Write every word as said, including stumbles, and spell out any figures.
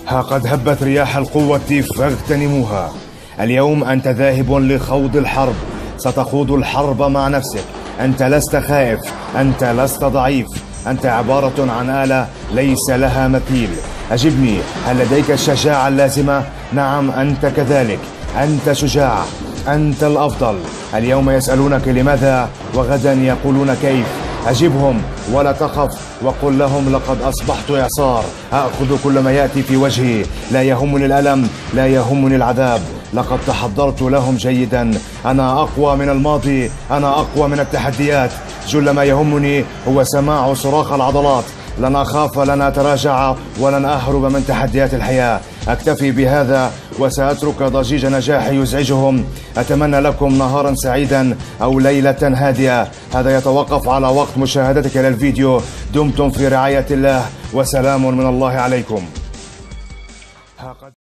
ها قد هبت رياح القوة فاغتنموها. اليوم أنت ذاهب لخوض الحرب، ستخوض الحرب مع نفسك. أنت لست خائف، أنت لست ضعيف، أنت عبارة عن آلة ليس لها مثيل. أجبني، هل لديك الشجاعة اللازمة؟ نعم، أنت كذلك، أنت شجاع، أنت الأفضل. اليوم يسألونك لماذا، وغدا يقولون كيف. أجبهم ولا تخف، وقل لهم لقد أصبحت إعصار، أأخذ كل ما يأتي في وجهي. لا يهمني الألم، لا يهمني العذاب، لقد تحضرت لهم جيدا. أنا أقوى من الماضي، أنا أقوى من التحديات. جل ما يهمني هو سماع صراخ العضلات. لن أخاف، لن أتراجع، ولن أهرب من تحديات الحياة. أكتفي بهذا وسأترك ضجيج نجاحي يزعجهم. أتمنى لكم نهارا سعيدا أو ليلة هادئة، هذا يتوقف على وقت مشاهدتك للفيديو. دمتم في رعاية الله، وسلام من الله عليكم.